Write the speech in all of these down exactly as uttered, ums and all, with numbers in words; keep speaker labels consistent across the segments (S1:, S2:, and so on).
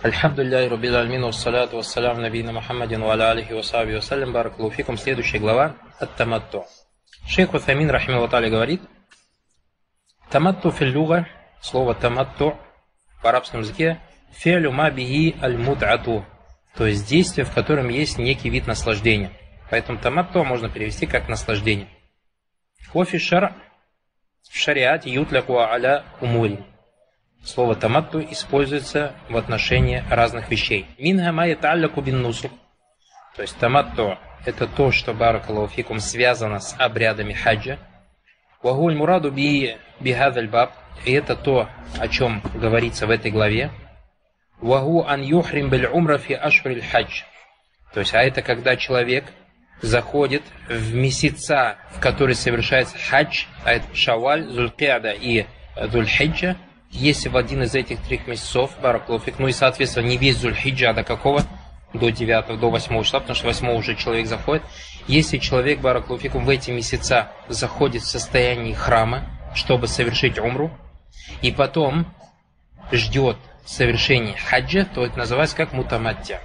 S1: Альхамдулиллахи раббил алямин, вассаляту вассаляму набийна Мухаммадин ва аля алихи ва сахбихи вассалям. Баракаллаху фикум. Следующая глава ат-таматту. Шейх Утхамин рахимахуллаху тааля говорит: таматту фил луга, слово таматту в арабском языке фи'лю ма бихи аль-мут'ату, то есть действие, в котором есть некий вид наслаждения. Поэтому таматту можно перевести как наслаждение. Кофи шар в шариате ютляку аля умури. Слово таматту используется в отношении разных вещей. Минха ма ята'алляку бин нусук. То есть таматту это то, что баракаллаху фикум связано с обрядами хаджа. Ва гуль мураду би бихадаль баб. И это то, о чем говорится в этой главе. Ва гу ан юхрим биль умра фи ашхуриль хадж. То есть, а это когда человек заходит в месяца, в которые совершается хадж, а это Шаваль, Зулькиада и Зульхиджа. Если в один из этих трех месяцев, баракаллаху фик, ну и соответственно не весь Зульхиджа, а до какого? До девятого, до восьмого числа, потому что восьмого уже человек заходит. Если человек, баракаллаху фикум, в эти месяца заходит в состоянии храма, чтобы совершить умру, и потом ждет совершения хаджа, то это называется как мутамаття.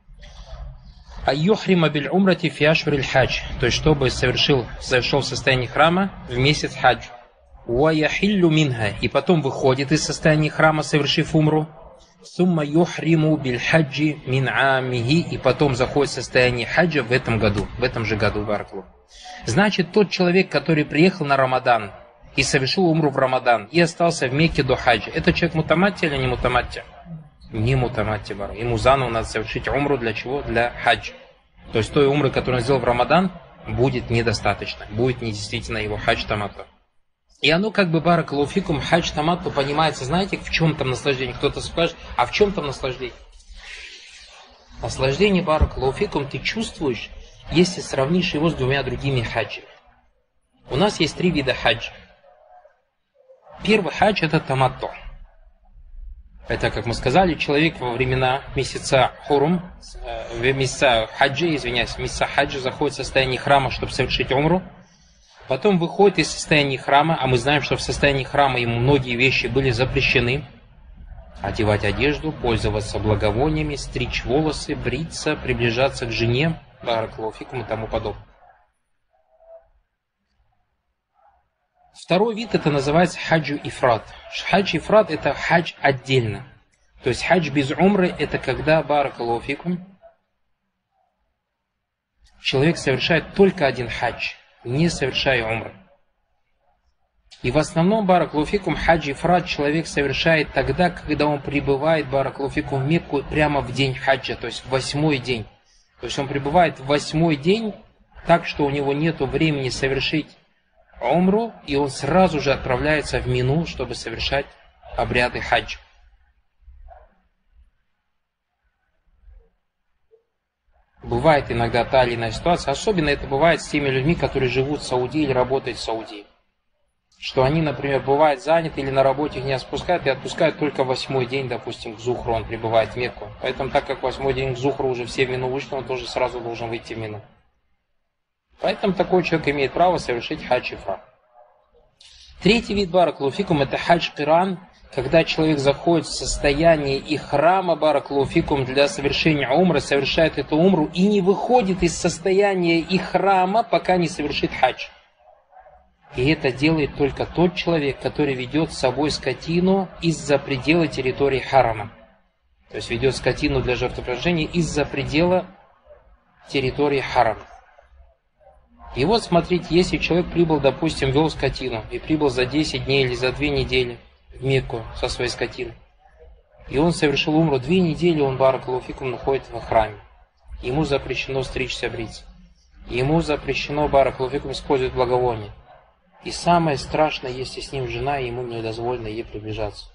S1: Айюхрима биль умрати фи ашхуриль хадж, то есть чтобы совершил, совершил в состоянии храма в месяц хадж. Уаяхиллю минха, и потом выходит из состояния храма, совершив умру. Сумма юхриму биль хаджи мин амихи, и потом заходит в состояние хаджа в этом году, в этом же году, баракаллаху. Значит, тот человек, который приехал на Рамадан и совершил умру в Рамадан и остался в Мекке до хаджа, это человек мутамаття или не мутамаття? Не мутамаття, баракаллаху. Ему заново надо совершить умру для чего? Для хаджа. То есть той умры, которую он сделал в Рамадан, будет недостаточно, будет не действительно его хадж таматту. И оно как бы, баракаллаху фикум, хадж таматту понимается, знаете, в чем там наслаждение? Кто-то скажет, а в чем там наслаждение? Наслаждение, баракаллаху фикум, ты чувствуешь, если сравнишь его с двумя другими хаджами. У нас есть три вида хаджа. Первый хадж это таматту. Это, как мы сказали, человек во времена месяца хурум, в месяца хаджа, извиняюсь, месяца хаджа заходит в состояние храма, чтобы совершить умру. Потом выходит из состояния храма, а мы знаем, что в состоянии храма ему многие вещи были запрещены. Одевать одежду, пользоваться благовониями, стричь волосы, бриться, приближаться к жене, баракаллаху фикум и тому подобное. Второй вид это называется хаджу ифрат. Хадж ифрат это хадж отдельно. То есть хадж без умры это когда, баракаллаху фикум, человек совершает только один хадж, не совершая умры. И в основном, баракаллаху фикум, хадж ифрат человек совершает тогда, когда он прибывает, баракаллаху фикум, в Мекку прямо в день хаджа, то есть в восьмой день. То есть он прибывает в восьмой день, так что у него нет времени совершить умру, и он сразу же отправляется в Мину, чтобы совершать обряды хаджа. Бывает иногда та или иная ситуация, особенно это бывает с теми людьми, которые живут в Саудии или работают в Саудии. Что они, например, бывают заняты или на работе их не отпускают, и отпускают только восьмой день, допустим, к Зухру, он прибывает в Мекку. Поэтому, так как восьмой день к Зухру уже все в Мину вышли, он тоже сразу должен выйти в Мину. Поэтому такой человек имеет право совершить хадж ифрат. Третий вид, баракаллаху фикум, это хадж киран, когда человек заходит в состояние ихрама, баракаллаху фикум, для совершения умры, совершает эту умру и не выходит из состояния ихрама, пока не совершит хадж. И это делает только тот человек, который ведет с собой скотину из-за предела территории харама. То есть ведет скотину для жертвоприношения из-за предела территории харама. И вот смотрите, если человек прибыл, допустим, вел скотину, и прибыл за десять дней или за две недели в Мекку со своей скотиной, и он совершил умру, две недели он, баракаллаху фикум, находится в храме. Ему запрещено стричься, бриться. Ему запрещено, баракаллаху фикум, использовать благовоние. И самое страшное, если с ним жена, ему не дозволено ей приближаться.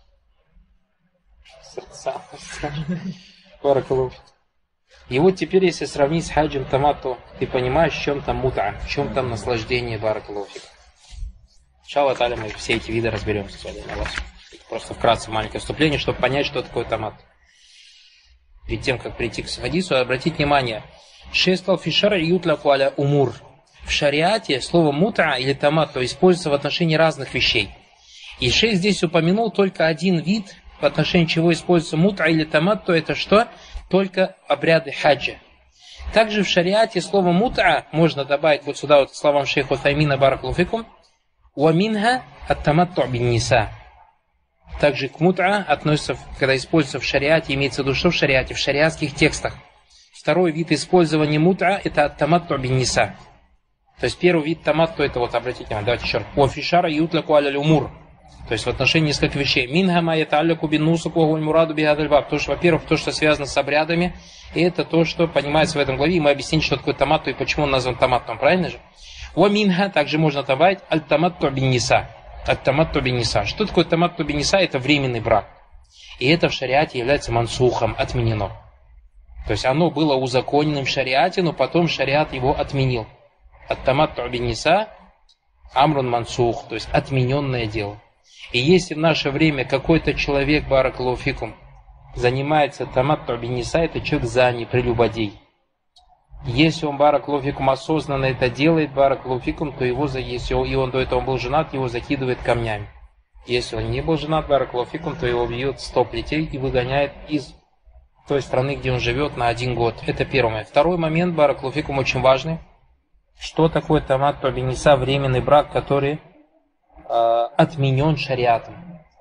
S1: Самое страшное. Баракаллаху фикум. И вот теперь, если сравнить с хаджем таматту, ты понимаешь, в чем там мут'a, в чем там наслаждение, баракаллаху фик. Иншаллах та'аля мы все эти виды разберемся сегодня на вас. Просто вкратце маленькое вступление, чтобы понять, что такое таматту. Перед тем, как прийти к хадису, обратите внимание, шестал фи шар'и ютляку аля умур. В шариате слово мут'a или таматту используется в отношении разных вещей. И шейх здесь упомянул только один вид в отношении чего используется мут'а или таматту, это что? Только обряды хаджа. Также в шариате слово мут'а можно добавить вот сюда вот словам шейха Утаймина баракаллаху фикум. Ва минха ат-таматту бин ниса. Также к мут'а относится, когда используется в шариате, имеется в виду, что в шариате, в шариатских текстах. Второй вид использования мут'а это ат-таматту бин ниса. То есть первый вид таматту это вот, обратите внимание, давайте еще раз. Ва фишара ютляку аля умур. То есть в отношении нескольких вещей. Минха ма яталляку бин нусуку валь мураду бихадаль баб. То, что, во-первых, то, что связано с обрядами, и это то, что понимается в этом главе. И мы объясним, что такое таматту и почему он назван таматтом, правильно же? Ва минха также можно добавить аль-таматту бин ниса. Аль-таматту бин ниса. Что такое таматту бин ниса? Это временный брак. И это в шариате является мансухом, отменено. То есть оно было узаконенным в шариате, но потом шариат его отменил. Ат-таматту бин ниса амрун мансух, то есть отмененное дело. И если в наше время какой-то человек, баракаллаху фикум, занимается таматту бин ниса, это человек зани, прелюбодей. Если он, баракаллаху фикум, осознанно это делает, баракаллаху фикум, то его, если он, и он до этого был женат, его закидывает камнями. Если он не был женат, баракаллаху фикум, то его бьют сто плетей и выгоняет из той страны, где он живет, на один год. Это первый момент. Второй момент, баракаллаху фикум, очень важный. Что такое таматту бин ниса, временный брак, который э, отменен шариатом?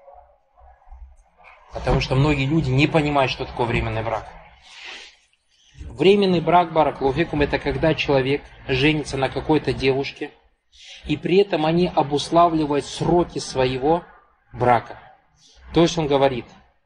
S1: Потому что многие люди не понимают, что такое временный брак. Временный брак, баракаллаху фикум, это когда человек женится на какой-то девушке, и при этом они обуславливают сроки своего брака. То есть он говорит,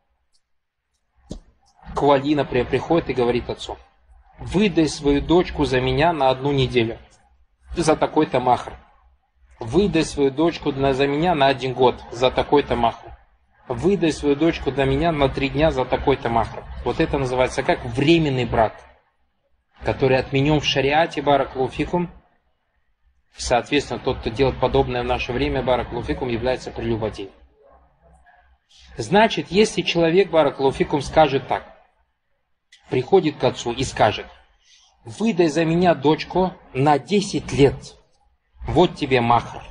S1: к Вали, например, приходит и говорит отцу: выдай свою дочку за меня на одну неделю, за такой-то махр. Выдай свою дочку за меня на один год, за такой-то махр. Выдай свою дочку для меня на три дня за такой-то махр. Вот это называется как временный брак, который отменен в шариате, баракаллаху фикум. Соответственно, тот, кто делает подобное в наше время, баракаллаху фикум, является прелюбодеем. Значит, если человек, баракаллаху фикум, скажет так, приходит к отцу и скажет: выдай за меня дочку на десять лет, вот тебе махр.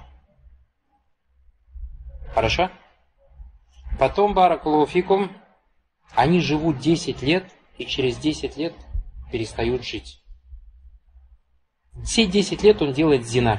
S1: Хорошо? Потом, баракаллаху фикум, они живут десять лет, и через десять лет перестают жить. Все десять лет он делает зина.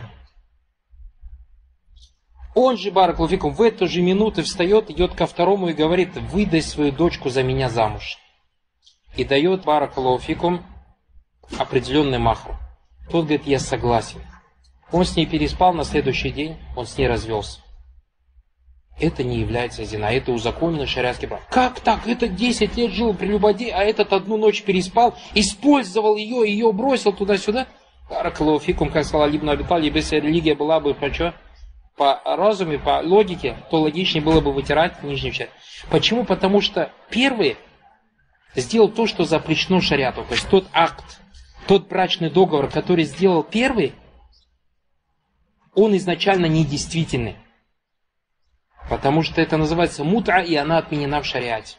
S1: Он же, баракаллаху фикум, в эту же минуту встает, идет ко второму и говорит: выдай свою дочку за меня замуж. И дает, баракаллаху фикум, определенный махр. Тот говорит: я согласен. Он с ней переспал, на следующий день он с ней развелся. Это не является зина, это узаконенный шариатский брак. Как так? Этот десять лет жил прелюбодей, а этот одну ночь переспал, использовал ее, ее бросил туда-сюда. Баракаллаху фикум, как сказал Али ибн Аби Талиб, если религия была бы по, что? По разуме, по логике, то логичнее было бы вытирать нижнюю часть. Почему? Потому что первый сделал то, что запрещено шариатом. То есть тот акт, тот брачный договор, который сделал первый, он изначально недействительный. Потому что это называется мут'а, и она отменена в шариате.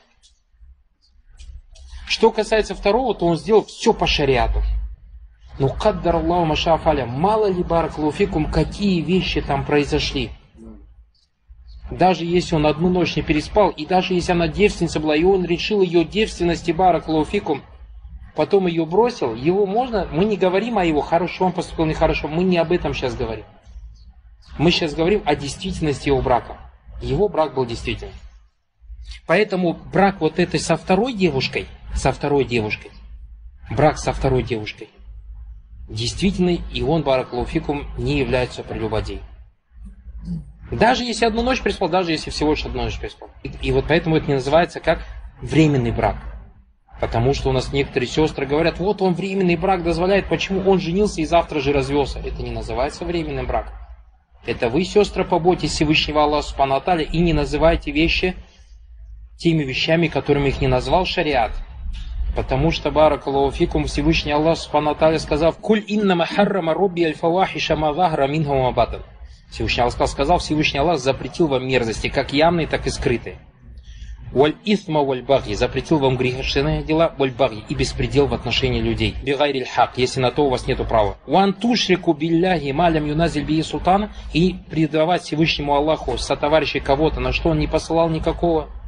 S1: Что касается второго, то он сделал все по шариату. Но каддар Аллаху ма шаа фа'аля, мало ли, баракаллаху фикум, какие вещи там произошли. Даже если он одну ночь не переспал, и даже если она девственница была, и он решил ее девственности, баракаллаху фикум, потом ее бросил, его можно, мы не говорим о его хорошо, он поступил нехорошо, мы не об этом сейчас говорим. Мы сейчас говорим о действительности его брака. Его брак был действительным. Поэтому брак вот этой со второй девушкой, со второй девушкой, брак со второй девушкой, действительный, и он, баракаллаху фикум, не является прелюбодеем. Даже если одну ночь переспал, даже если всего лишь одну ночь переспал. И, и вот поэтому это не называется как временный брак. Потому что у нас некоторые сестры говорят: вот он временный брак дозволяет, почему он женился и завтра же развелся. Это не называется временным браком. Это вы, сестры, побойтесь Всевышнего Аллаха Субхану ва Тааля и не называйте вещи теми вещами, которыми их не назвал шариат. Потому что, баракаллаху фикум, Всевышний Аллах Субхану ва Тааля сказал: «Куль иннама харрама робби аль-фавахиша ма захара минху ва ма батан». Всевышний Аллах сказал, Всевышний Аллах запретил вам мерзости, как явные, так и скрытые. «Валь исма валь баги», запретил вам грешные дела, валь баги, и беспредел в отношении людей. «Бигайриль хак», если на то у вас нету права. «Ван тушрику билляхи малям юназиль бии султана», и предавать Всевышнему Аллаху сотоварищей кого-то, на что он не посылал никакого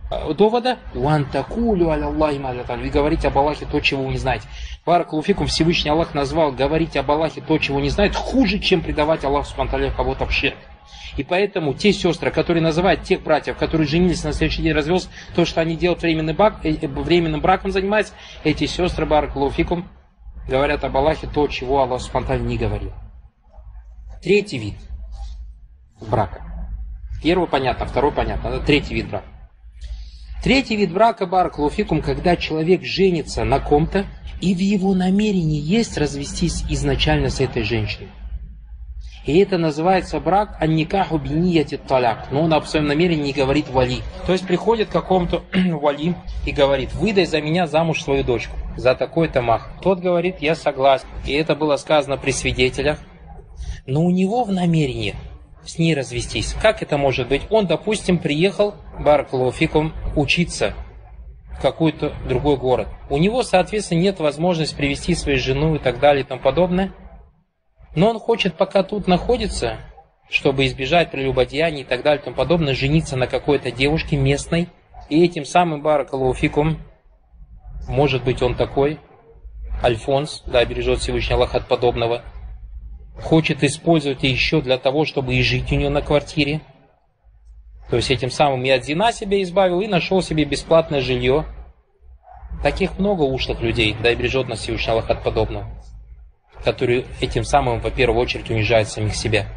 S1: довода. «Ван такулю аля Аллахи ма ля та'алямун». Вы говорите об Аллахе то, чего вы не знаете. Баракаллаху фикум, Всевышний Аллах назвал говорить об Аллахе то, чего не знает, хуже, чем предавать Аллаху субхану ва тааля кого-то в ширк. И поэтому те сестры, которые называют тех братьев, которые женились, на следующий день развелся, то, что они делают временный брак, временным браком занимаются, эти сестры, баракаллаху фикум, говорят об Аллахе то, чего Аллах субхану ва тааля не говорил. Третий вид брака. Первый понятно, второй понятно. Это третий вид брака. Третий вид брака, баракаллаху фикум, когда человек женится на ком-то, и в его намерении есть развестись изначально с этой женщиной. И это называется брак ан-никаху би-нияти таляк. Но он об своем намерении не говорит вали. То есть приходит к какому-то вали и говорит: выдай за меня замуж свою дочку за такой-то мах. Тот говорит: я согласен. И это было сказано при свидетелях. Но у него в намерении с ней развестись. Как это может быть? Он, допустим, приехал, баракаллаху фикум, учиться в какой-то другой город. У него, соответственно, нет возможности привести свою жену и так далее и тому подобное. Но он хочет, пока тут находится, чтобы избежать прелюбодеяний и так далее и тому подобное, жениться на какой-то девушке местной. И этим самым, баракаллаху фикум, может быть, он такой, Альфонс, да, бережет Всевышний Аллах от подобного, хочет использовать ее еще для того, чтобы и жить у нее на квартире. То есть этим самым и от зина себя избавил, и нашел себе бесплатное жилье. Таких много ушлых людей, да и бережет нас Всевышний Аллах от подобного, которые этим самым, во первую очередь, унижают самих себя.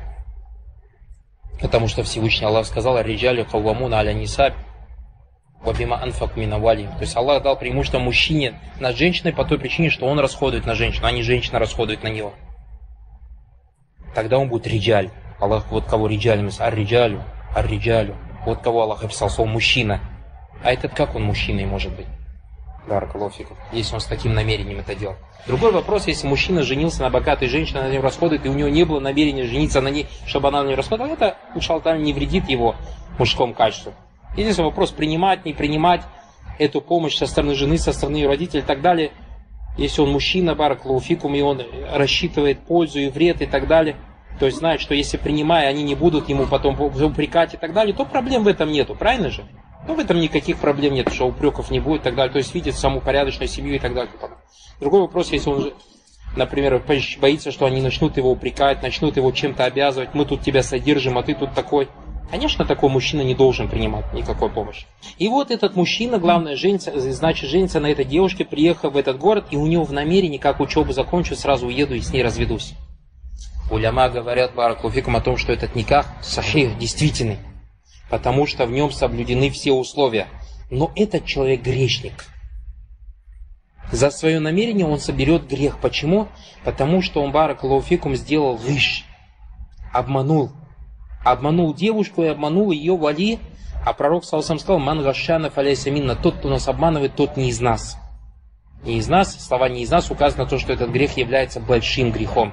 S1: Потому что Всевышний Аллах сказал: «Ар-риджалю каввамуна аля ниса ва бима анфаку мин амвалихим». То есть Аллах дал преимущество мужчине над женщиной по той причине, что он расходует на женщину, а не женщина расходует на него. Тогда он будет риджаль. Аллах, вот кого риджаль, ар-риджалю, ар-риджалю. Вот кого Аллах описал словом мужчина. А этот как он мужчиной может быть? Баракаллаху фикум, если он с таким намерением это делал. Другой вопрос, если мужчина женился на богатой женщине, она на него расходует, и у него не было намерения жениться на ней, чтобы она на него расходовала, это, иншаллах, не вредит его мужскому качеству. И здесь вопрос: принимать, не принимать эту помощь со стороны жены, со стороны ее родителей и так далее. Если он мужчина, баракаллаху фикум, и он рассчитывает пользу и вред и так далее, то есть знает, что если принимая, они не будут ему потом упрекать и так далее, то проблем в этом нету, правильно же? Ну, в этом никаких проблем нет, что упреков не будет и так далее. То есть видит саму парядочную семью и так далее. Другой вопрос, если он, например, боится, что они начнут его упрекать, начнут его чем-то обязывать: мы тут тебя содержим, а ты тут такой. Конечно, такой мужчина не должен принимать никакой помощи. И вот этот мужчина, главное, женится, значит, женится на этой девушке, приехав в этот город, и у него в намерении, как учебу закончу, сразу уеду и с ней разведусь. Уляма говорят, баракаллаху фикум, о том, что этот никах сахих, действительный, потому что в нем соблюдены все условия. Но этот человек грешник. За свое намерение он соберет грех. Почему? Потому что он, баракаллаху фикум, сделал гыш, обманул. Обманул девушку и обманул ее вали. А пророк саллаллаху алейхи ва саллям сказал: «Ман гашшана фаляйса минна». Тот, кто нас обманывает, тот не из нас. Не из нас, слова «не из нас» указано на то, что этот грех является большим грехом.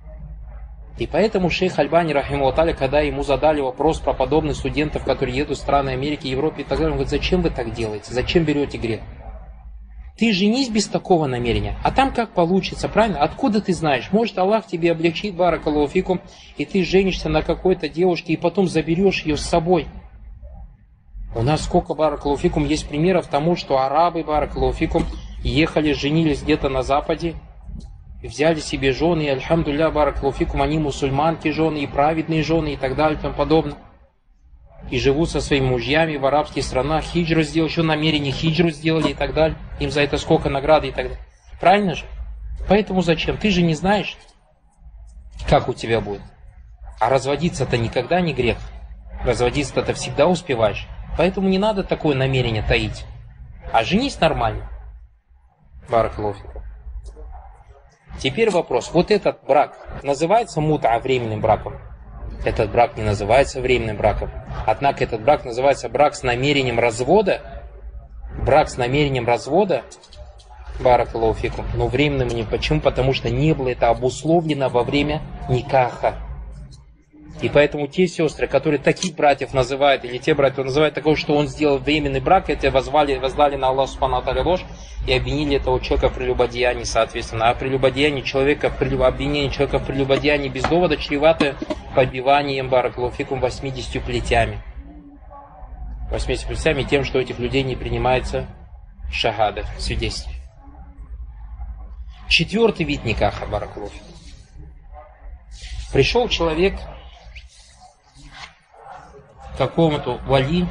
S1: И поэтому шейх Альбани, рахимахуллах тааля, когда ему задали вопрос про подобных студентов, которые едут в страны Америки, Европы и так далее, он говорит: зачем вы так делаете? Зачем берете грех? Ты женись без такого намерения, а там как получится, правильно? Откуда ты знаешь? Может, Аллах тебе облегчит, баракаллаху фикум, и ты женишься на какой-то девушке, и потом заберешь ее с собой. У нас сколько, баракаллаху фикум, есть примеров тому, что арабы, баракаллаху фикум, ехали, женились где-то на Западе, и взяли себе жены, и альхамдулилля, баракаллаху фикум, они мусульманки жены, и праведные жены, и так далее, и тому подобное. И живут со своими мужьями в арабских странах, хиджру сделали, еще намерение хиджру сделали и так далее. Им за это сколько награды и так далее. Правильно же? Поэтому зачем? Ты же не знаешь, как у тебя будет. А разводиться-то никогда не грех. Разводиться-то ты всегда успеваешь. Поэтому не надо такое намерение таить. А женись нормально. Баракаллаху фикум. Теперь вопрос. Вот этот брак называется мута временным браком? Этот брак не называется временным браком. Однако этот брак называется брак с намерением развода. Брак с намерением развода, баракаллаху фикум, но временным не. Почему? Потому что не было это обусловлено во время никаха. И поэтому те сестры, которые таких братьев называют, или те братья называют такого, что он сделал временный брак, это возвали, воздали на Аллах субхану ва тааля ложь и обвинили этого человека в прелюбодеянии, соответственно. А прелюбодеяние человека, обвинение человека в прелюбодеянии без довода чревато побиванием, баракаллаху фикум, восьмидесятью плетями. восьмидесяти прелестями, тем, что у этих людей не принимается шахада, свидетельство. Четвертый вид никаха, баракаллаху фикум. Пришел человек к какому-то вали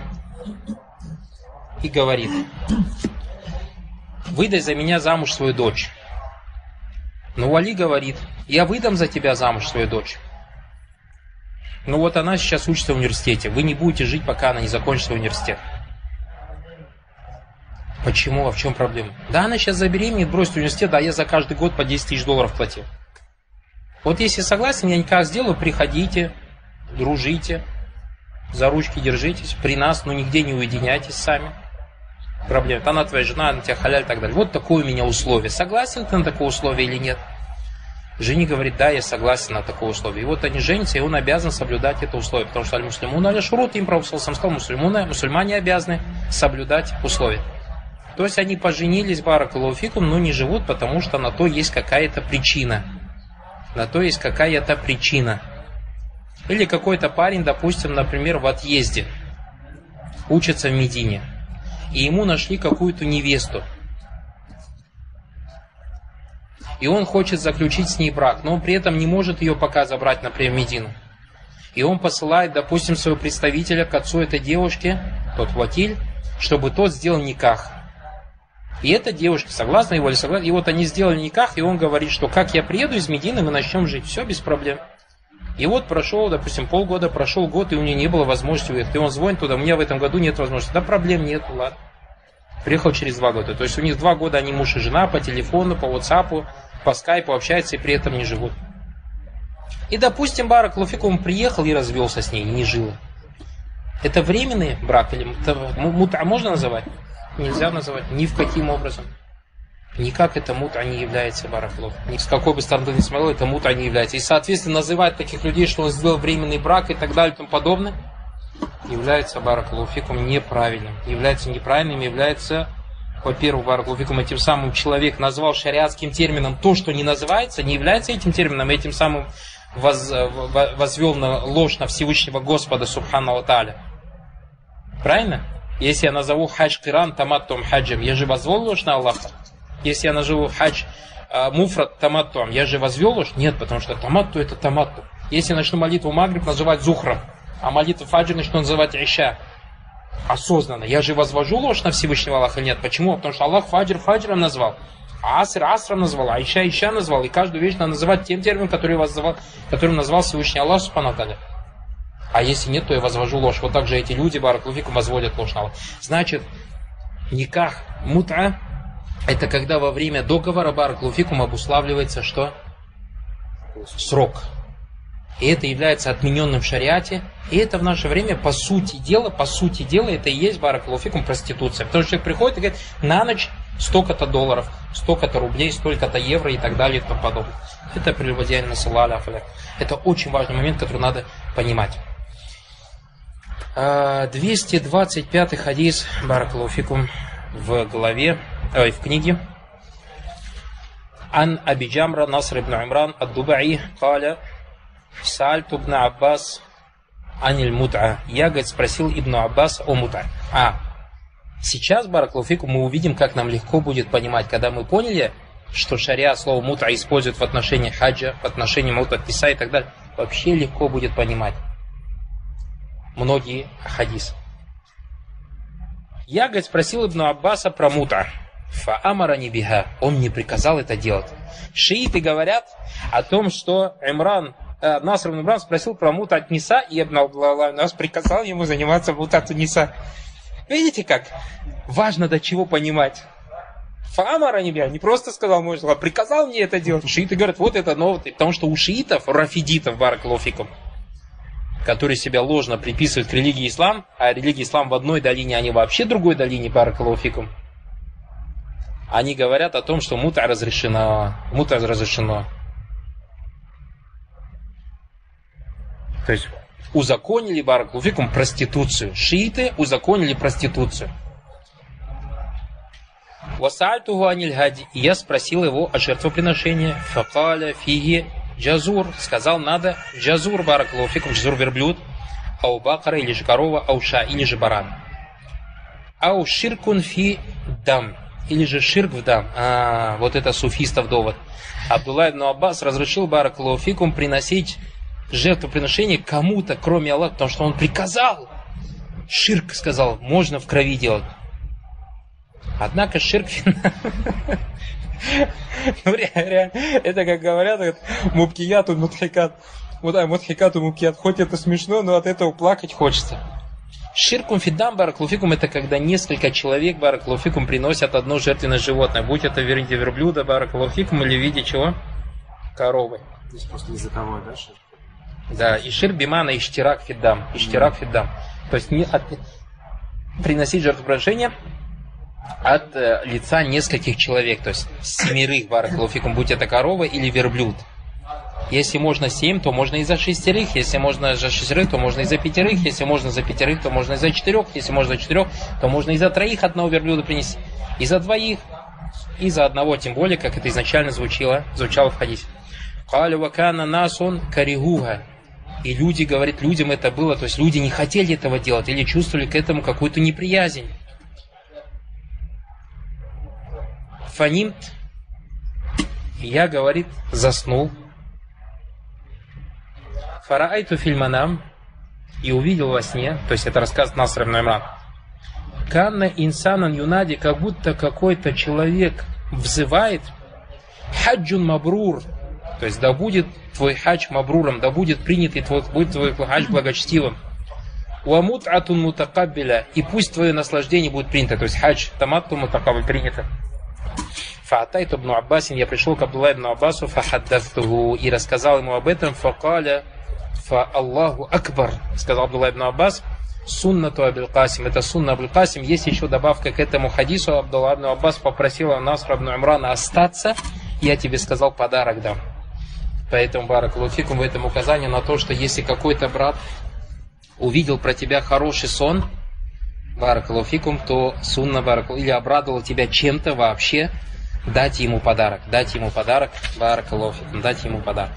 S1: и говорит: выдай за меня замуж свою дочь. Но вали говорит: я выдам за тебя замуж свою дочь. Но вот она сейчас учится в университете. Вы не будете жить, пока она не закончит свой университет. Почему? А в чем проблема? Да, она сейчас забеременеет, бросит университет, а я за каждый год по десять тысяч долларов платил. Вот если согласен, я никак сделаю, приходите, дружите, за ручки держитесь, при нас, но нигде не уединяйтесь сами. Проблема. Она твоя жена, она тебя халяль и так далее. Вот такое у меня условие. Согласен ты на такое условие или нет? Жених говорит: да, я согласен на такое условие. И вот они женятся, и он обязан соблюдать это условие. Потому что аль-муслимун аля-шурут, им Пророк сам сказал, мусульмане, мусульмане обязаны соблюдать условия. То есть они поженились, баракаллаху фикум, но не живут, потому что на то есть какая-то причина. На то есть какая-то причина. Или какой-то парень, допустим, например, в отъезде, учится в Медине, и ему нашли какую-то невесту. И он хочет заключить с ней брак, но он при этом не может ее пока забрать, например, в Медину. И он посылает, допустим, своего представителя к отцу этой девушки, тот вакиль, чтобы тот сделал никах. И эта девушка согласна его или согласна. И вот они сделали никах, и он говорит, что как я приеду из Медины, мы начнем жить. Все без проблем. И вот прошел, допустим, полгода, прошел год, и у нее не было возможности уехать. И он звонит туда: у меня в этом году нет возможности. Да, проблем нет, ладно. Приехал через два года. То есть у них два года они муж и жена по телефону, по ватсапу, по скайпу общаются и при этом не живут. И, допустим, баракаллаху фикум, он приехал и развелся с ней, не жил. Это временный брак или мут'a можно называть? Нельзя называть ни в каким образом. Никак это мут'a не является, баракаллаху. Ни с какой бы стороны не смотрел, это мут'a не является. И, соответственно, называть таких людей, что он сделал временный брак и так далее и тому подобное, является, баракаллаху фикум, неправильным. Является неправильным, является, во-первых, баракаллаху фикум, этим самым человек назвал шариатским термином то, что не называется, не является этим термином, этим самым воз, возвел на ложь на Всевышнего Господа, субхану ва тааля. Правильно? Если я назову хадж киран таматтум хаджем, я же возвел ложь на Аллаха. Если я назову хадж э, муфрат таматтум, я же возвел ложь? Нет, потому что таматту это таматту. Если я начну молитву магриб называть зухром, а молитву фаджр начну называть иша, осознанно, я же возвожу ложь на Всевышнего Аллаха? Нет. Почему? Потому что Аллах фаджр фаджром назвал, а аср асром назвал, а иша иша назвал. И каждую вещь надо называть тем термином, который назвал, которым назвал Всевышний Аллах субхану ва тааля. А если нет, то я возвожу ложь. Вот так же эти люди, баракаллаху фикум, возводят ложь на Аллах. Значит, никах, мут'a, это когда во время договора, баракаллаху фикум, обуславливается что? Срок. И это является отмененным в шариате. И это в наше время, по сути дела, по сути дела, это и есть, баракаллаху фикум, проституция. Потому что человек приходит и говорит: на ночь столько-то долларов, столько-то рублей, столько-то евро и так далее и тому подобное. Это прелюбодеяние, саллаллаху алейхи. Это очень важный момент, который надо понимать. двести двадцать пятый хадис, баракаллаху фикум, в главе, ой, в книге. Ан Аби Джамра Наср ибн Умран ад-Дубаи каля саальту ибн Аббас аниль мут'a. Я, говорит, спросил Ибн Аббас о мут'a. А сейчас, баракаллаху фикум, мы увидим, как нам легко будет понимать, когда мы поняли, что шариат слово мут'a использует в отношении хаджа, в отношении мут'a тиса и так далее. Вообще легко будет понимать многие хадисы. Я, говорит, спросил Ибн Аббаса про мут'a. Фаамарани биха. Он мне приказал это делать. Шииты говорят о том, что Имран, э, Наср ибн Умран спросил про мут'a ниса, и Ибн Аббас приказал ему заниматься мут'a ниса. Видите как? Важно до чего понимать. Фаамарани биха. Не просто сказал, может, а приказал мне это делать. Шииты говорят, вот это новое. Потому что у шиитов, рафидитов, баракаллаху фикум, которые себя ложно приписывают к религии ислам, а религия ислам в одной долине, а не вообще другой долине, баракаллаху фикум, они говорят о том, что мут'a разрешено. Мут'a разрешено. То есть узаконили, баракаллаху фикум, проституцию. Шииты узаконили проституцию. Васальтуху аниль хади. И я спросил его о жертвоприношении. Факаля фиги джазур. Сказал, надо джазур, баракаллаху фикум, джазур верблюд, ау бакара, или же корова, ауша, или же баран. Ау ширкун фи дам. Или же ширк в дам. А, вот это суфистов довод. Абдулла ибн Аббас разрешил баракаллаху фикум приносить жертвоприношение кому-то, кроме Аллаха, потому что он приказал. Ширк, сказал, можно в крови делать. Однако ширк... Ну, реально, это как говорят, мубкияту мудхикат. Вот, а, мудхикату мубкият. Хоть это смешно, но от этого плакать хочется. Ширкум фиддам баракалуфикум — это когда несколько человек баракалуфикум приносят одно жертвенное животное. Будь это в виде верблюда баракалуфикум или в виде чего? Коровы.
S2: Здесь просто языковой, да, ширк?
S1: Да, и ширк бимана иштирак фиддам. Иштирак фиддам. То есть не от... приносить жертвоприношение от э, лица нескольких человек, то есть семерых баракалуфикум, будь это корова или верблюд. Если можно семь, то можно и за шестерых. Если можно за шестерых, то можно и за пятерых. Если можно за пятерых, то можно и за четырех. Если можно за четырех, то можно и за троих одного верблюда принести. И за двоих, и за одного, тем более, как это изначально звучало, звучало в хадисе. Калю вакана насон каригуга. И люди, говорят, людям это было, то есть люди не хотели этого делать или чувствовали к этому какую-то неприязнь. Фанимт, я, говорит, заснул. Фараайту фильманам, и увидел во сне, то есть это рассказ Наср ибн Имран. Канна инсанан юнади, как будто какой-то человек взывает хаджун мабрур, то есть да будет твой хадж мабруром, да будет принятый твой, будет твой хадж благочестивым. Уамут атун мутакаббиля, и пусть твое наслаждение будет принято, то есть хадж таматту мутакаббиль принято. Фаатайту ибн Аббасин, я пришел к Абдулла ибн Аббасу, фахаддафтуху, и рассказал ему об этом, факаля фа Аллаху акбар, сказал Абдулла ибн Аббас, суннату Абуль Касим, это сунна Абуль Касим. Есть еще добавка к этому хадису. Абдулла ибн Аббас попросил Насра ибн Имрана остаться, я тебе сказал, подарок дам. Поэтому баракаллаху фикум в этом указание на то, что если какой-то брат увидел про тебя хороший сон, баракаллаху фикум, то сунна баракаллаху, или обрадовал тебя чем-то вообще, дать ему подарок, дать ему подарок, баракаллаху фикум, дать ему подарок.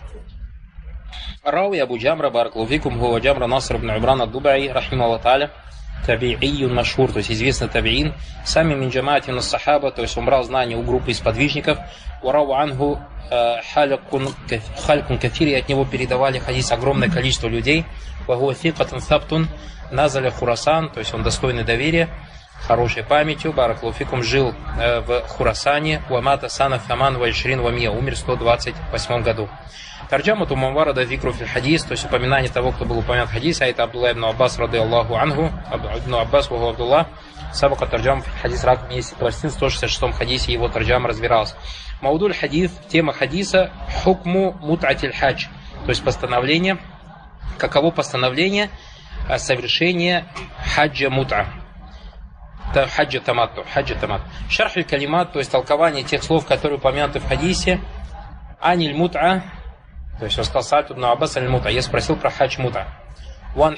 S1: Рауи Абу Джамра, баракаллаху фикум, хуа Джамра Наср ибн Имран ад-Дубаи, рахимахуллаху тааля, таби'ийюн машхур, то есть известный таби'ин, сами мин джамаати мин сахаба, то есть он брал знания у группы из подвижников, урау анху халькун кафир, и от него передавали хадис огромное количество людей, вахуа фикатун саптун, назаля Хурасан, то есть он достойный доверия, хорошей памятью, баракаллаху фикум, жил э, в Хурасане, уамата сана фаман вальшрин вамия, умер в сто двадцать восьмом году. Тарджама тумамвара да викру фил хадис, то есть упоминание того, кто был упомянут в хадисе, а это Абдулла ибн Аббас рады Аллаху анху, ибн Аббас ваху Абдулла, сабака тарджама фил хадис рак месяц пластин, в сто шестьдесят шестом хадисе его тарджама разбирался. Маудуль хадис, тема хадиса, хукму мут'атиль хадж, то есть постановление, каково постановление совершения хаджа мут'а. Хаджа таматту, хаджа таматту. Шарх аль-калимат, то есть толкование тех слов, которые упомянуты в хадисе. Аниль мут'a, то есть он сказал Са'д ибн Аббас аль-мут'a. Я спросил про хадж мут'a. Ван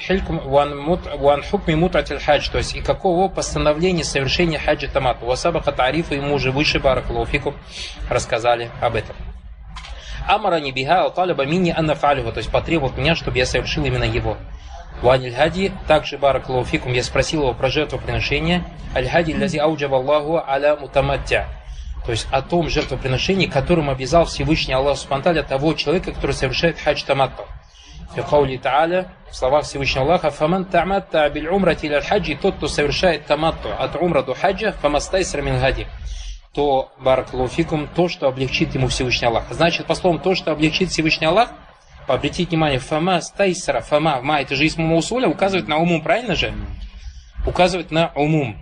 S1: хукми мут'атиль хадж, то есть и какого постановления совершения хаджа таматту. Васабака тарифа, ему уже выше баракаллаху фикум рассказали об этом. Амара не биха, талаба мини анна фалюха, то есть потребовал меня, чтобы я совершил именно его. Ваниль хади, также баракаллаху фикум, я спросил его про жертвоприношение. Аль-хади лязи ауджаба Аллаху аля мутамаття, то есть о том жертвоприношении, которым обязал Всевышний Аллах субхану того человека, который совершает хадж таматту. В каули та'аля, в словах Всевышнего Аллаха, фаман та'матта биль умрати иль хаджи, тот, кто совершает таматту от умра до хаджа, фамастайсра мин хади, то баракаллаху фикум, то, что облегчит ему Всевышний Аллах. Значит, по словам, то, что облегчит Всевышний Аллах, обратите внимание, фама стайсара, фама, ма, это же исм маусуля, указывает на умум, правильно же? Указывает на умум.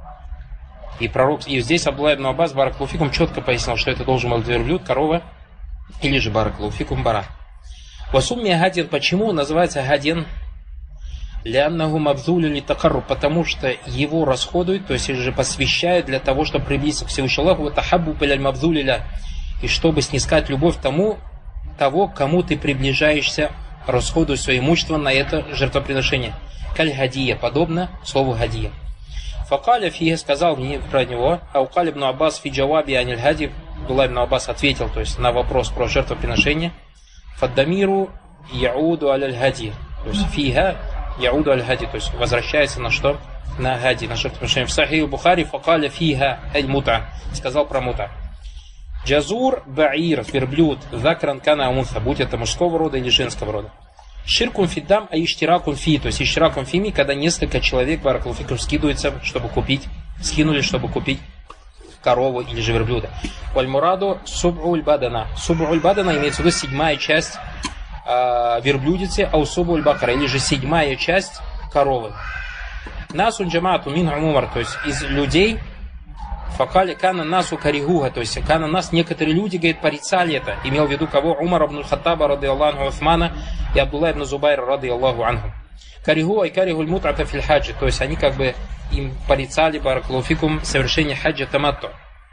S1: И пророк, и здесь Абдулла ибн Аббас баракаллаху фикум четко пояснил, что это должен быть верблюд, корова, или же баракаллаху фикум бара. Васумми гадин, почему называется гадин? Ляннаху мабзули ли такарру, потому что его расходуют, то есть или же посвящают для того, чтобы приблизиться к Всевышнему Аллаху, вот тахаббу биляль мабзули ля, и чтобы снискать любовь тому, того, кому ты приближаешься, расходуя свое имущество на это жертвоприношение. Каль гадия, подобно слову гадия. Факаля фиге, сказал мне про него, аукаль ибн Аббас фи джаваби аниль хади, Абдулла ибн Аббас ответил, то есть на вопрос про жертвоприношение, фаддамиру яуду аль хади, то есть фига яуду аль хади, то есть возвращается на что? на гади, на жертвоприношение. В Сахихе Бухари факаля фиха аль-мута, сказал про мута. Джазур баир, верблюд, закран кана амунса, будь это мужского рода или женского рода. Ширкун фиддам, а иштиракун фи, то есть иштиракун фими, когда несколько человек, баракалуфикум, скидываются, чтобы купить, скинули, чтобы купить корову или же верблюда. Вальмураду суб'уль бадана. Суб'уль бадана имеется в виду седьмая часть э, верблюдицы, а у суб'уль бакара, или же седьмая часть коровы. Насун джамату мин умар, то есть из людей, факали кана насу каригуга, то есть кана нас, некоторые люди, говорит, порицали это. Имел в виду кого? Умар ибн Хаттаба, рады Аллаху, Уthмана и Абдулла ибн Зубайра, рады Аллаху анху. Каригу ай каригу аль-мут'ата фил хаджи, то есть они как бы им порицали, баракаллаху фикум, совершение хаджа таматту.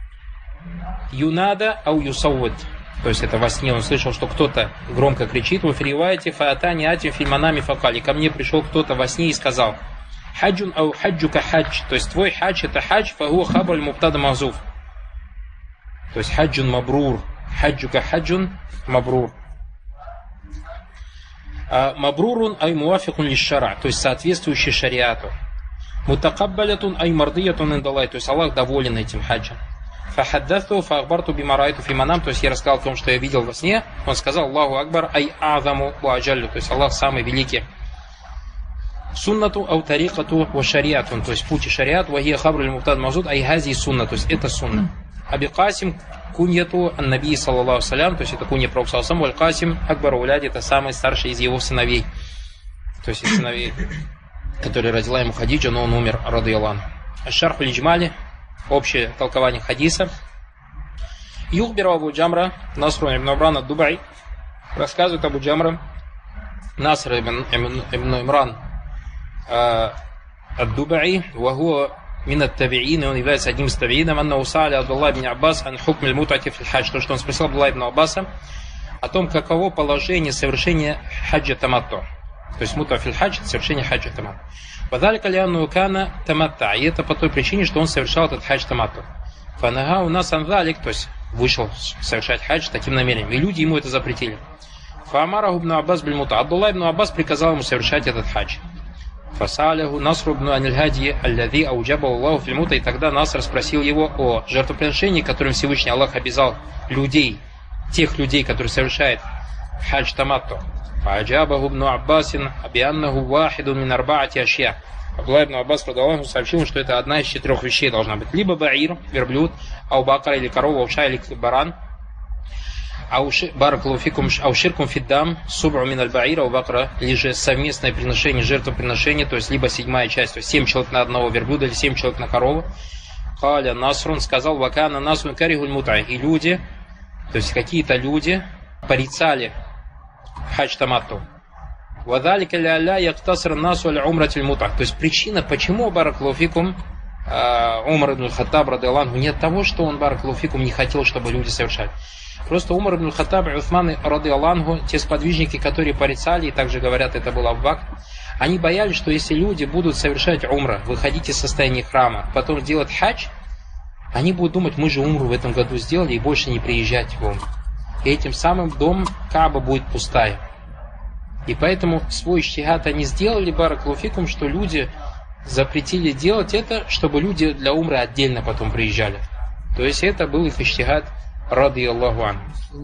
S1: Юнада ау юсауд, то есть это во сне он слышал, что кто-то громко кричит, в фривайте фаатани атим фильманами факали, ко мне пришел кто-то во сне и сказал: хаджун ау хаджука хадж, то есть твой хадж это хадж, фагу хабр муптада мазуф, то есть хаджун мабрур, хаджука хаджун мабрур. Мабрурун ай муафикун лишшара, то есть соответствующий шариату. Мутакаббалятун ай мардиятун индалай, то есть Аллах доволен этим хаджем. Фахаддату фахбарту бимарайту фиманам, то есть я рассказал о том, что я видел во сне. Он сказал: Аллаху акбар ай азаму ва аджаллю, то есть Аллах самый великий. Суннату ау тарикату ва шариатун, то есть путь и шариат, ва хия хабру лимуптад мазуд ай хази сунна, то есть это сунна. Аби Касим куньяту ан-наби саллаллаху салям, то есть это кунья пророка саллаллаху алейхи ва саллям, Касим акбар уляди, это самый старший из его сыновей, то есть из сыновей, который родила ему Хадиджа, но он умер, рады Аллаху. Аш-шарху лиджмали, общее толкование хадиса. Юхбиру Абу Джамра Насру ибн Имран ад-Дубай, рассказывает Абу Джамра Наср ибн Имран ад-Дубай, вахуа мин ат-табиин, он является одним из табиинов, анна усали Абдулла ибн Аббас ан хукм аль-мут'ати фил хадж, то, что он спросил Абдулла ибн Аббаса о том, каково положение совершения хаджа таматту, то есть мут'а фил хадж, совершение хаджа таматту. Вадалика лианну кана таматта, и это по той причине, что он совершал этот хадж таматту. Фанага у нас анвалик, то есть вышел совершать хадж таким намерением, и люди ему это запретили. Фаамара ибн Аббас биль мут'а, Абдулла ибн Аббас приказал ему совершать этот хадж. Фасаляху Насру ибн Аниль-Хади аллади ауджаба Аллаху фил мута, и тогда Наср спросил его о жертвоприношении, которым Всевышний Аллах обязал людей, тех людей, которые совершают хадж таматту. Фааджабаху ибн Аббасин абианнаху вахиду мин арбаати ашья. Абдулла ибн Аббас продолжал, сообщил, что это одна из четырех вещей должна быть: либо баир, верблюд, ау бакара или корова, ау ша или баран, ау ширкум фиддам, суб'у мин аль-баира, ау бакара, или же совместное приношение, жертвоприношение, то есть либо седьмая часть, то есть семь человек на одного верблюда или семь человек на корову. Каля Насрун сказал: вакана насун каригуль мутай, и люди, то есть какие-то люди порицали хадж таматту. Вадалика ля яктаср насу аль умратиль мута, то есть причина, почему баракаллаху фикум Умар ибн Хаттаб рады Аллаху, не от того, что он баракаллаху фикум не хотел, чтобы люди совершали. Просто Умар ибн Хаттаб и Уthман рады Аллаху, те сподвижники, которые порицали, и также говорят, это был Абу Бакр, они боялись, что если люди будут совершать умра, выходить из состояния храма, потом делать хадж, они будут думать: мы же умру в этом году сделали, и больше не приезжать в умру. И этим самым дом Кааба будет пустая. И поэтому свой иджтихад они сделали, баракаллаху фикум, что люди запретили делать это, чтобы люди для умры отдельно потом приезжали. То есть это был их иджтихад, рады Аллаху анху.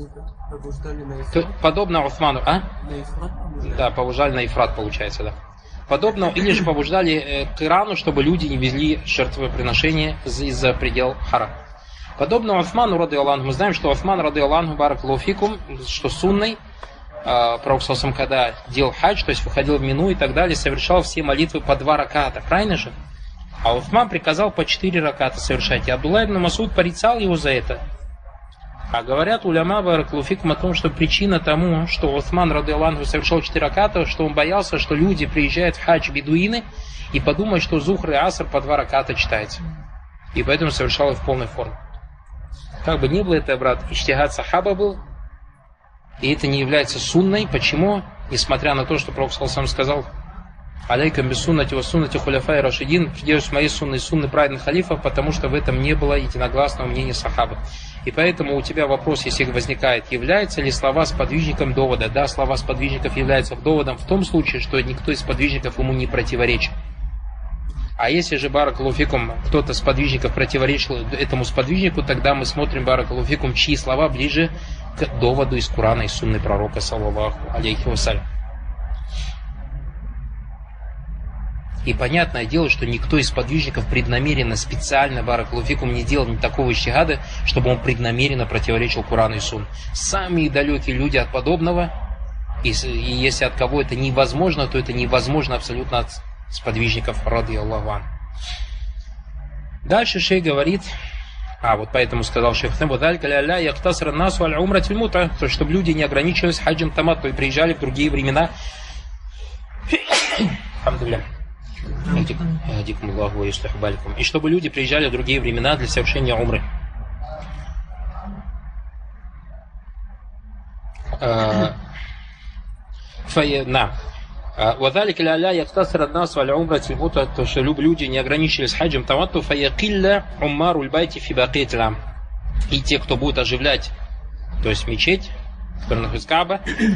S1: Подобно Уthману, а? Да, побуждали на Ифрат, получается, да. Подобно, или же побуждали э, к Ирану, чтобы люди не везли жертвоприношения из-за предел хара. Подобно Уthману рады Аллаху, мы знаем, что Уthман рады Аллаху, баракаллаху фикум, что сунной, э, пророк саллаллаху, когда делал хадж, то есть выходил в Мину и так далее, совершал все молитвы по два раката, правильно же? А Уthман приказал по четыре раката совершать, и Абдулла ибн Масуд порицал его за это. А говорят уляма, баракаллаху фикум, о том, что причина тому, что Уthман рады Аллаху совершал четыре раката, что он боялся, что люди приезжают в хадж бедуины и подумают, что зухр и аср по два раката читается. И поэтому совершал их в полной форме. Как бы ни было, это, брат, иджтихад сахаба был, и это не является сунной. Почему? Несмотря на то, что пророк саллаллаху алейхи ва саллям сказал: алейкам бис суннати ва суннати хуляфай рашидин, придерживайтесь моей сунны и сунны праведных халифов, потому что в этом не было единогласного мнения сахабы. И поэтому у тебя вопрос, если возникает, являются ли слова сподвижником довода? Да, слова сподвижников являются доводом в том случае, что никто из сподвижников ему не противоречит. А если же, баракаллаху фикум, кто-то сподвижников противоречил этому сподвижнику, тогда мы смотрим, баракаллаху фикум, чьи слова ближе к доводу из Корана и сунны пророка, саллаллаху алейхи вассалям. И понятное дело, что никто из сподвижников преднамеренно, специально, баракаллаху фикум, не делал ни такого ищтихада, чтобы он преднамеренно противоречил Корану и Сунне. Самые далекие люди от подобного, и, и если от кого это невозможно, то это невозможно абсолютно от сподвижников, ради Аллаху. Дальше шейх говорит, а вот поэтому сказал шейх, то, чтобы люди не ограничивались хаджем таматту и приезжали в другие времена. И чтобы люди приезжали в другие времена для совершения умры. На. وذلك لا يقتصر الناس على عمرة الموتى, то что люди не ограничились хаджем таматту, فيقل عمار البيت في بقية العام. И те, кто будет оживлять, то есть мечеть, которая находится Кааба,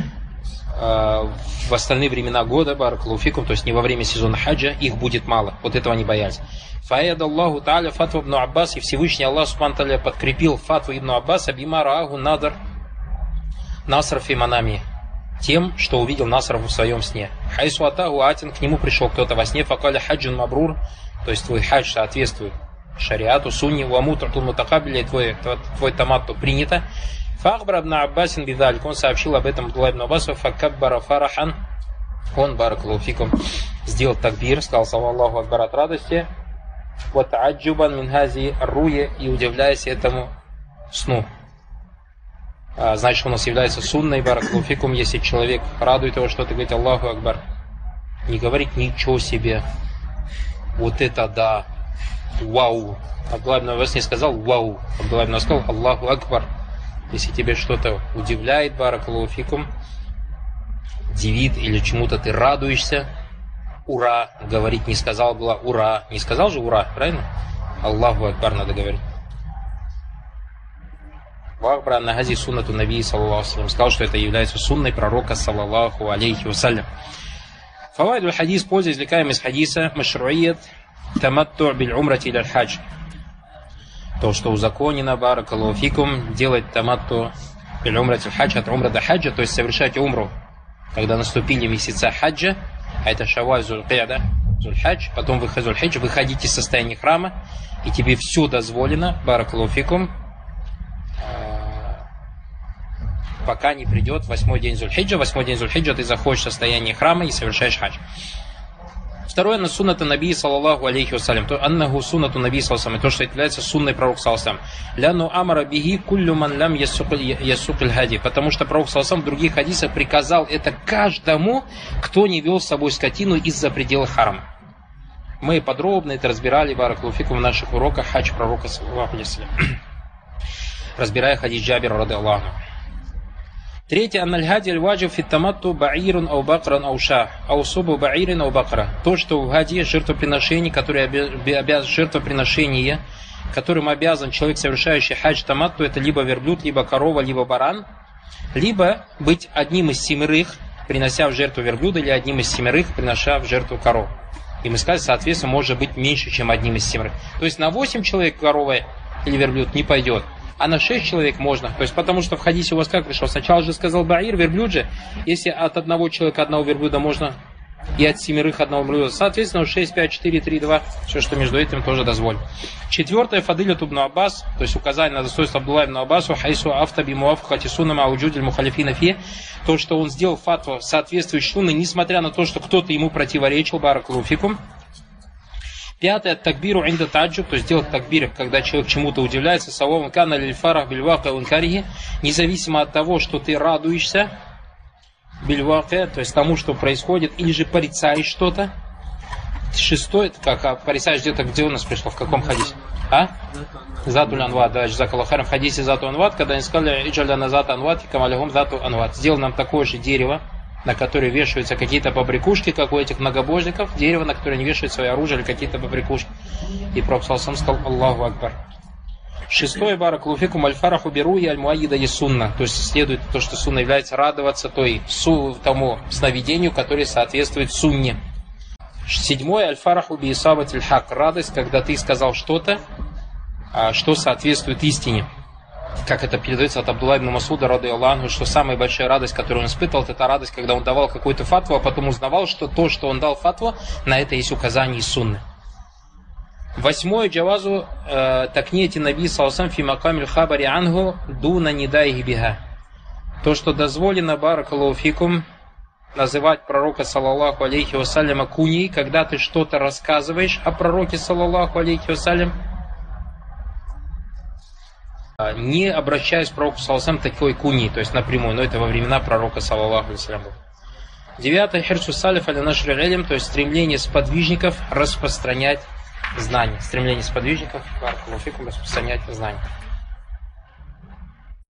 S1: в остальные времена года, баракаллаху фикум, то есть не во время сезона хаджа, их будет мало. Вот этого они боялись. Фаэд Аллаху Тааля фатву ибн Аббас, и Всевышний Аллах Субхану Тааля подкрепил фатву ибн Аббаса бима рааху надар наср фи манами, тем, что увидел Наср в своем сне. Хайсу атаху атин, к нему пришел кто-то во сне, факаля хаджун мабрур, то есть твой хадж соответствует шариату, сунни, уамутрату мутакабиля, твой, твой таматту принято. Фахбар ибн Аббасин бидалик, он сообщил об этом Абдуллах ибн Аббасу, факаббара фарахан, он, баракаллаху фикум, сделал такбир, сказал саллаллаху акбар от радости, вот аджубан мин хази руе, и удивляясь этому сну. Значит, у нас является сунной, баракаллаху фикум, если человек радует его что-то, говорит Аллаху акбар, не говорит ничего себе, вот это да, вау. Абдуллах ибн Аббас не сказал вау, Абдуллах ибн Аббас сказал Аллаху акбар. Если тебе что-то удивляет, баракаллаху фикум, дивит или чему-то ты радуешься, ура, говорить не сказал было ура, не сказал же ура, правильно? Аллаху акбар надо говорить. Вахбра нагази суннату наби саллаллаху алейхи вассалям, сказал, что это является сунной пророка саллаллаху алейхи вассалям. Фавайду хадис, польза извлекаем из хадиса машруият таматту биль умрати иль хадж. То, что узаконено, баракаллаху фикум, делать таматту биль умрати иль хадж, от умра до хаджа, то есть совершать умру, когда наступили месяца хаджа, а это шаваль, зуль-киада, зуль-хадж, потом выход зуль-хадж, выходить из состояния храма, и тебе все дозволено, баракаллаху фикум, пока не придет восьмой день зуль-хиджа. Восьмой день зуль-хиджа ты заходишь в состояние храма и совершаешь хадж. Второе, на сунната наби саллаллаху алейхи вассалям, то аннаху суннату наби саллаллаху алейхи, то, что является сунной пророк саллаллаху алейхи вассалям. Ляну амара бихи куллю ман лям ясукиль хади, потому что пророк саллаллаху алейхи вассалям в других хадисах приказал это каждому, кто не вел с собой скотину из-за предела харама. Мы подробно это разбирали, баракаллаху фикум, в наших уроках хадж пророка саллаллаху алейхи вассалям, разбирая хадис Джабира ради Аллаху. Третье, аннальхади аль-ваджиб фиттаматту баирун ау бакран ау ша, ау субу баирин ау бакра. То, что в хади жертвоприношение, которое обязан жертвоприношение, которым обязан человек, совершающий хадж таматту, это либо верблюд, либо корова, либо баран, либо быть одним из семерых, принося в жертву верблюда, или одним из семерых, принося в жертву корову. И мы сказали, соответственно, может быть меньше, чем одним из семерых. То есть на восемь человек корова или верблюд не пойдет. А на шесть человек можно. То есть потому что в хадисе у вас как пришел? Сначала же сказал баир, верблюд же. Если от одного человека одного верблюда можно, и от семерых одного верблюда, соответственно, шесть, пять, четыре, три, два, все, что между этим, тоже дозволено. Четвертое, фадилят ибн Аббас, то есть указание на достоинство Абдуллаха ибн Аббасу, хайсу афтаби муафхати суннама ауджудиль мухалифина фи, то, что он сделал фатву соответствующей сунны, несмотря на то, что кто-то ему противоречил, баракаллаху фикум. Пятое, такбиру инда таджуб, то есть делать такбир, когда человек чему-то удивляется, салаван кана лильфарах бильвака ункарихи, независимо от того, что ты радуешься, бильвака, то есть тому, что происходит, или же порицаешь что-то. Шестое, это как, а порицаешь где-то, где у нас пришло, в каком хадисе? А? Затуль анват, да, джазакаллаху в хадисе зату анват, когда они сказали, иджаля зат анват, и камалихум зату анват, сделал нам такое же дерево, на которые вешаются какие-то побрякушки, как у этих многобожников, дерево, на которое не вешают свое оружие или какие-то побрякушки. И пророк саллаллаху сказал Аллаху акбар. Шестое, баракаллаху фикум, аль-фараху беру и аль-муаида и сунна. То есть следует то, что сунна является радоваться той су, тому сновидению, которое соответствует сунне. Седьмой, аль-фараху би исабатиль хак, радость, когда ты сказал что-то, что соответствует истине. Как это передается от Абдулла ибн Масуда, рады Аллаху, что самая большая радость, которую он испытывал, это та радость, когда он давал какую-то фатву, а потом узнавал, что то, что он дал фатву, на это есть указание из сунны. Восьмое, джавазу такнияти наби салсам фи макамиль хабари ангу дуна нидайхи биха. То, что дозволено, баракаллаху фикум, называть пророка, саллаллаху алейхи вассаляма, куней, когда ты что-то рассказываешь о пророке, саллаллаху алейхи вассалям, не обращаясь к пророку, саллаллаху алейхи вассалям, такой куни, то есть напрямую, но это во времена пророка, саллаллаху алейхи вассалям. Девятое, хирсу салиф аля нашри илм, то есть стремление сподвижников распространять знания. Стремление сподвижников, баракаллаху фикум, распространять знания.